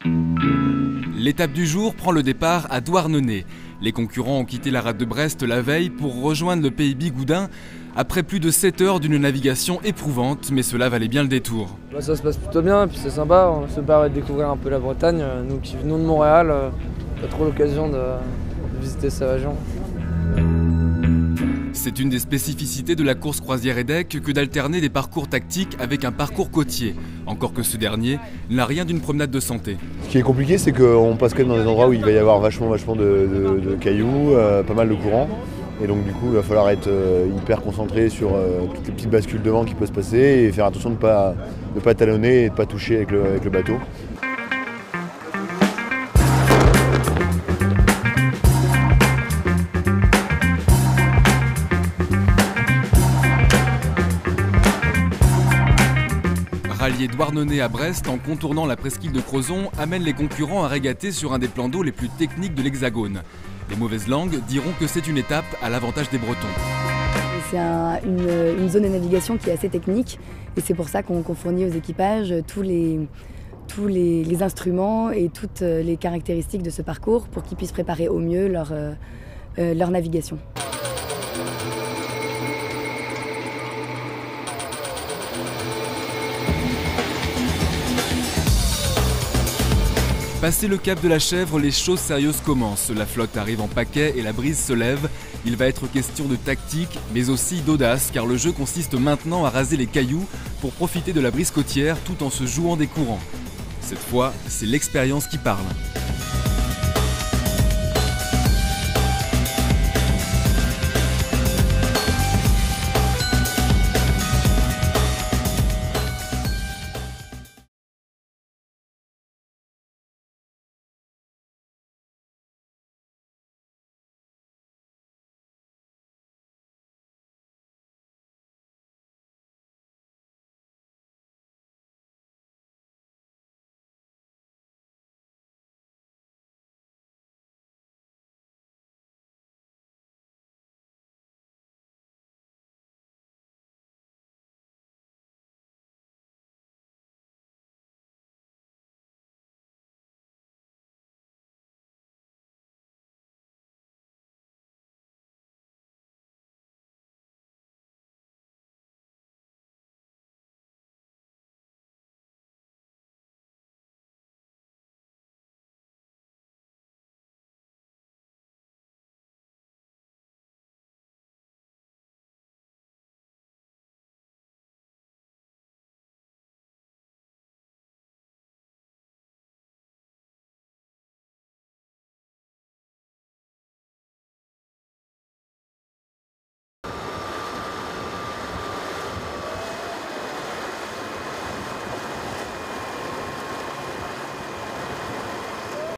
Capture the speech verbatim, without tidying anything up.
L'étape du jour prend le départ à Douarnenez. Les concurrents ont quitté la rade de Brest la veille pour rejoindre le pays bigoudin après plus de sept heures d'une navigation éprouvante, mais cela valait bien le détour. Bah, ça se passe plutôt bien et puis c'est sympa, on se permet de découvrir un peu la Bretagne. Nous qui venons de Montréal, euh, pas trop l'occasion de, de visiter ces régions. C'est une des spécificités de la course croisière EDEC que d'alterner des parcours tactiques avec un parcours côtier, encore que ce dernier n'a rien d'une promenade de santé. Ce qui est compliqué, c'est qu'on passe quand même dans des endroits où il va y avoir vachement, vachement de, de, de cailloux, euh, pas mal de courants. Et donc du coup, il va falloir être euh, hyper concentré sur euh, toutes les petites bascules de vent qui peuvent se passer et faire attention de ne pas, de pas talonner et de ne pas toucher avec le, avec le bateau. Rallier Douarnenez à Brest en contournant la presqu'île de Crozon amène les concurrents à régater sur un des plans d'eau les plus techniques de l'Hexagone. Les mauvaises langues diront que c'est une étape à l'avantage des Bretons. C'est un, une, une zone de navigation qui est assez technique et c'est pour ça qu'on qu'on fournit aux équipages tous, les, tous les, les instruments et toutes les caractéristiques de ce parcours pour qu'ils puissent préparer au mieux leur, euh, leur navigation. Passé le cap de la Chèvre, les choses sérieuses commencent. La flotte arrive en paquet et la brise se lève. Il va être question de tactique, mais aussi d'audace, car le jeu consiste maintenant à raser les cailloux pour profiter de la brise côtière tout en se jouant des courants. Cette fois, c'est l'expérience qui parle.